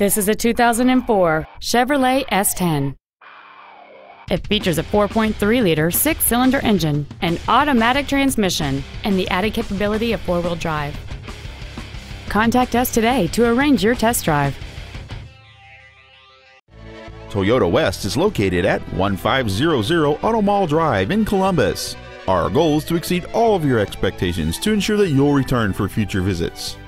This is a 2004 Chevrolet S-10. It features a 4.3-liter six-cylinder engine, an automatic transmission, and the added capability of four-wheel drive. Contact us today to arrange your test drive. Toyota West is located at 1500 Auto Mall Drive in Columbus. Our goal is to exceed all of your expectations to ensure that you'll return for future visits.